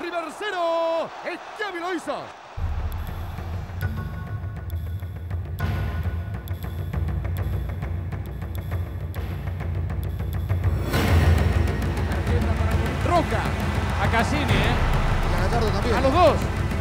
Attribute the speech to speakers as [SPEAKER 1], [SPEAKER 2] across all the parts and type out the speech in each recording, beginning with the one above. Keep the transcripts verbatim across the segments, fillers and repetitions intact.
[SPEAKER 1] River cero. Schiavi lo hizo. Roca.
[SPEAKER 2] A Cassini, ¿eh?
[SPEAKER 3] Y a Gallardo también.
[SPEAKER 1] A los dos.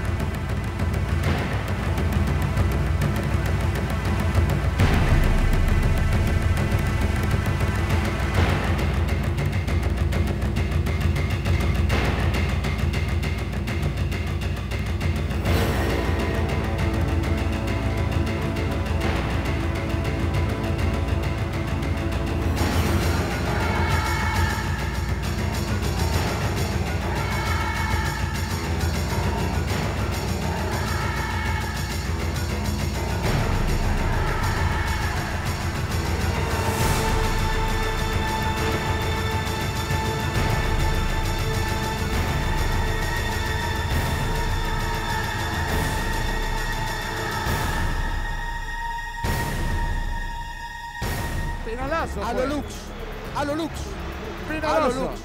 [SPEAKER 1] Penalazo.
[SPEAKER 3] A lo Lux. A lo Lux. A lo
[SPEAKER 1] Penalazo.
[SPEAKER 3] Lux.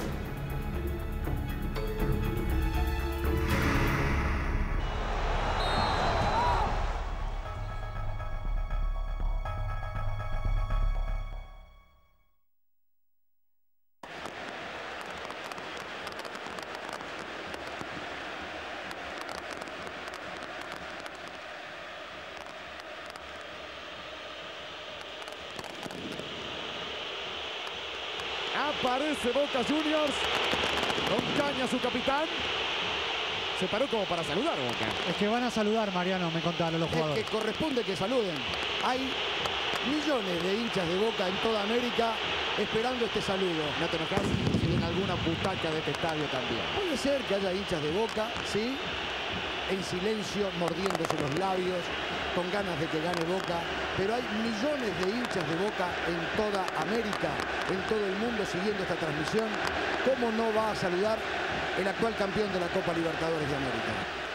[SPEAKER 1] Aparece Boca Juniors. Con caña su capitán. Se paró como para saludar Boca.
[SPEAKER 4] Es que van a saludar, Mariano, me contaron los
[SPEAKER 3] Es
[SPEAKER 4] jugadores.
[SPEAKER 3] que corresponde que saluden. Hay millones de hinchas de Boca en toda América esperando este saludo.
[SPEAKER 1] No te enojas si ven alguna butaca de este estadio también.
[SPEAKER 3] Puede ser que haya hinchas de Boca, sí, en silencio, mordiéndose los labios, con ganas de que gane Boca, pero hay millones de hinchas de Boca en toda América, en todo el mundo siguiendo esta transmisión. ¿Cómo no va a saludar el actual campeón de la Copa Libertadores de América?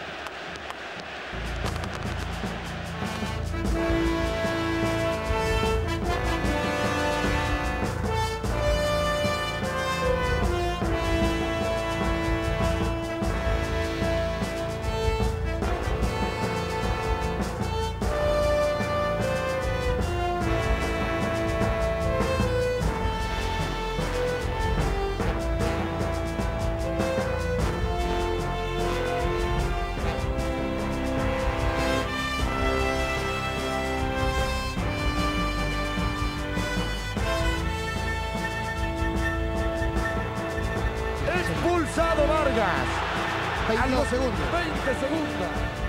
[SPEAKER 1] Expulsado Vargas. A
[SPEAKER 3] veintidós
[SPEAKER 1] los
[SPEAKER 3] segundos.
[SPEAKER 1] veinte segundos.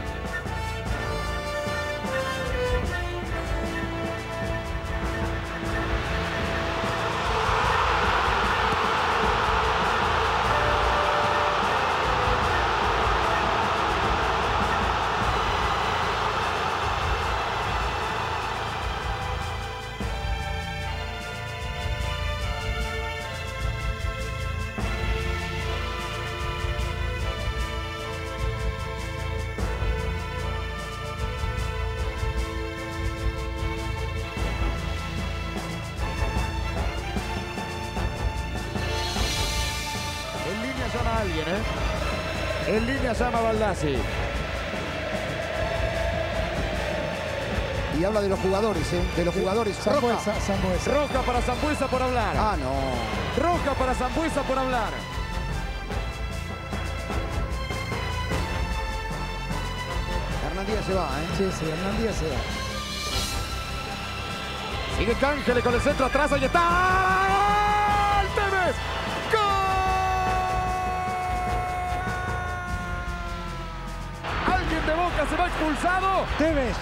[SPEAKER 1] Llama a alguien, ¿eh? En línea llama a Baldassi.
[SPEAKER 3] Y habla de los jugadores, ¿eh? De los jugadores. Roja.
[SPEAKER 4] Sambuesa, Sambuesa.
[SPEAKER 1] Roja para Sambuesa por hablar.
[SPEAKER 3] Ah, no.
[SPEAKER 1] Roja para Sambuesa por hablar.
[SPEAKER 3] Hernán Díaz se va, ¿eh?
[SPEAKER 4] Sí, sí, Hernán Díaz se va.
[SPEAKER 1] Sigue Cángele con el centro atrás. Ahí está. ¡Gol! ¡Tevez! ¡Gol! Alguien de Boca se va expulsado.
[SPEAKER 4] Tevez.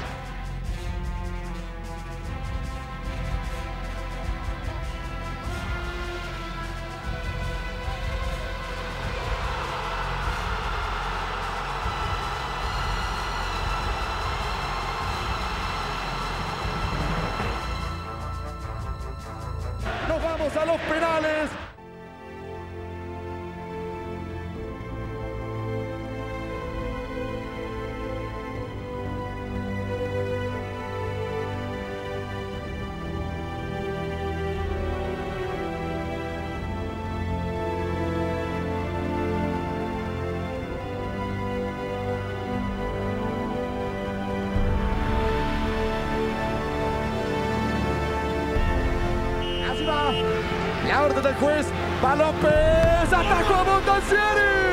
[SPEAKER 1] Nos vamos a los penales. orden del juez. Va López. Atajó a Montansieri.